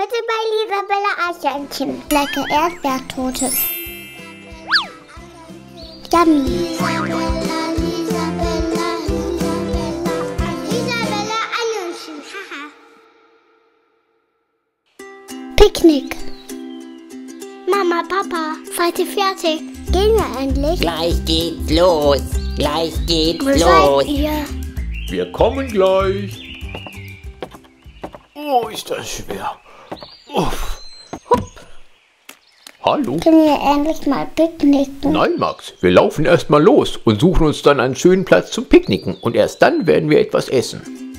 Heute bei Isabella Eichhörnchen. Lecker Erdbeertorte. Yummy. Isabella Eichhörnchen. Haha. Picknick. Mama, Papa, seid ihr fertig? Gehen wir endlich? Gleich geht's los. Gleich geht's Wo los. seid ihr? Wir kommen gleich. Oh, ist das schwer. Uff. Hopp. Hallo? Können wir endlich mal picknicken? Nein, Max, wir laufen erst mal los und suchen uns dann einen schönen Platz zum Picknicken. Und erst dann werden wir etwas essen.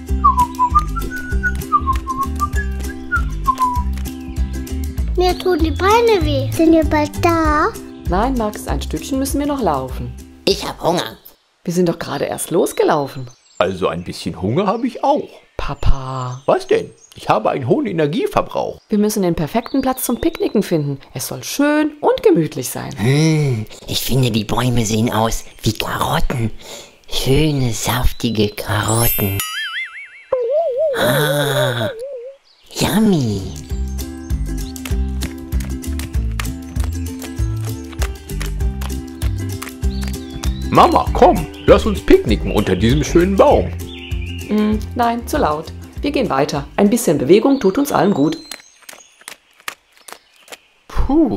Mir tun die Beine weh. Sind wir bald da? Nein, Max, ein Stückchen müssen wir noch laufen. Ich hab Hunger. Wir sind doch gerade erst losgelaufen. Also ein bisschen Hunger habe ich auch. Papa, Was denn? Ich habe einen hohen Energieverbrauch. wir müssen den perfekten Platz zum Picknicken finden. Es soll schön und gemütlich sein. Ich finde, die Bäume sehen aus wie Karotten. Schöne, saftige Karotten. Ah, yummy. Mama, komm, lass uns picknicken unter diesem schönen Baum. Nein, zu laut. Wir gehen weiter. Ein bisschen Bewegung tut uns allen gut. Puh.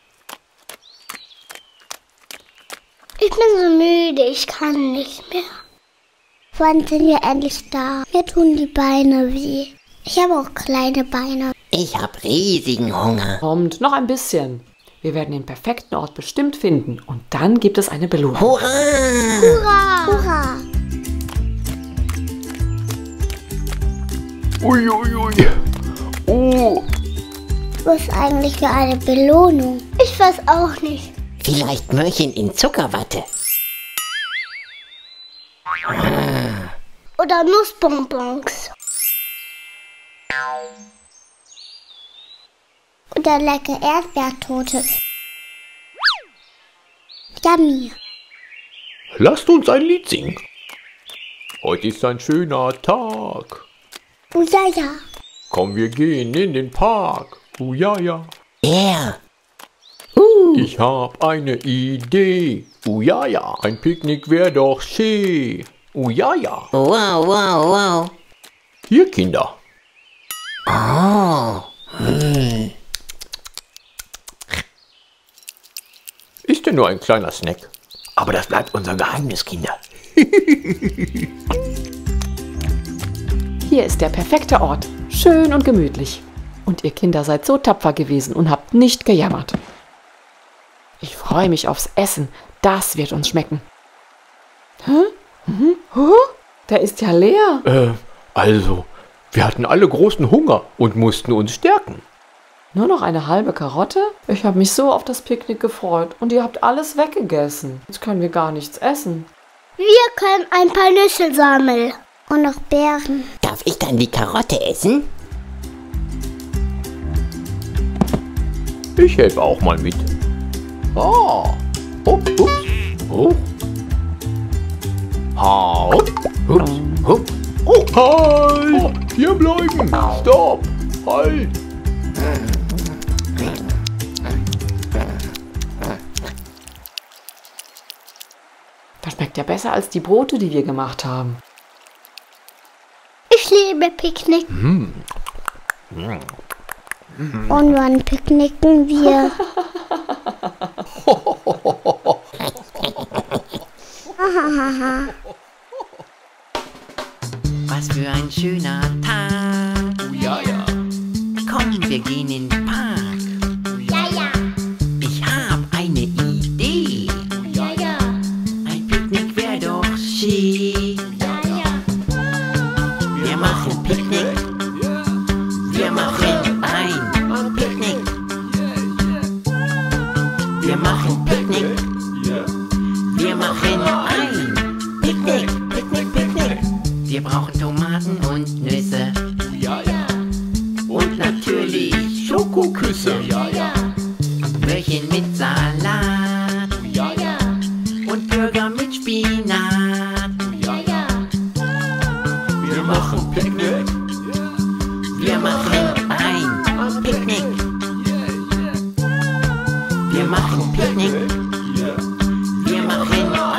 Ich bin so müde, ich kann nicht mehr. Wann sind wir endlich da? Mir tun die Beine weh. Ich habe auch kleine Beine. Ich hab riesigen Hunger. Kommt, noch ein bisschen. Wir werden den perfekten Ort bestimmt finden. Und dann gibt es eine Belohnung. Hurra! Hurra! Hurra! Uiuiui. Oh. Was eigentlich für eine Belohnung? Ich weiß auch nicht. Vielleicht Möhrchen in Zuckerwatte. Oder Nussbonbons. Oder lecker Erdbeertorte. Yummy. Lasst uns ein Lied singen. Heute ist ein schöner Tag. Oh ja, ja. Komm, wir gehen in den Park. Ja, ja. Yeah. Ich hab eine Idee. Ja, ja. Ein Picknick wär doch schön. Ja, ja. Wow, wow, wow. Hier, Kinder. Oh. Ist ja nur ein kleiner Snack. Aber das bleibt unser Geheimnis, Kinder. Hier ist der perfekte Ort. Schön und gemütlich. Und ihr Kinder seid so tapfer gewesen und habt nicht gejammert. Ich freue mich aufs Essen. Das wird uns schmecken. Hä? Der ist ja leer. Also, wir hatten alle großen Hunger und mussten uns stärken. Nur noch eine halbe Karotte? Ich habe mich so auf das Picknick gefreut und ihr habt alles weggegessen. Jetzt können wir gar nichts essen. Wir können ein paar Nüsse sammeln. Und noch Beeren. Darf ich dann die Karotte essen? Ich helfe auch mal mit. Ah, hopp, ups, hoch. Ha, hopp, ups, hopp. Oh, halt! Hier bleiben! Stopp! Halt! Das schmeckt ja besser als die Brote, die wir gemacht haben. Ich liebe Picknick. Und wann picknicken wir? Was für ein schöner Tag. Ja, ja. Komm, wir gehen in den Park. Ja, ja. Ich hab eine Idee. Ja, ja. Ein Picknick wär doch schön. Ja, ja. Wir machen Picknick. Wir machen ein Picknick. Wir machen Picknick. Wir machen ein Picknick. Picknick, Picknick. Wir brauchen Tomaten und Nüsse. Ja, ja. Und natürlich Schokoküsse. Ja, ja. Möhrchen mit Salat. Ja, ja. Und Burger mit Spinat. Ja, ja. Wir machen Picknick. Wir machen ein Wir machen Picknick. Wir machen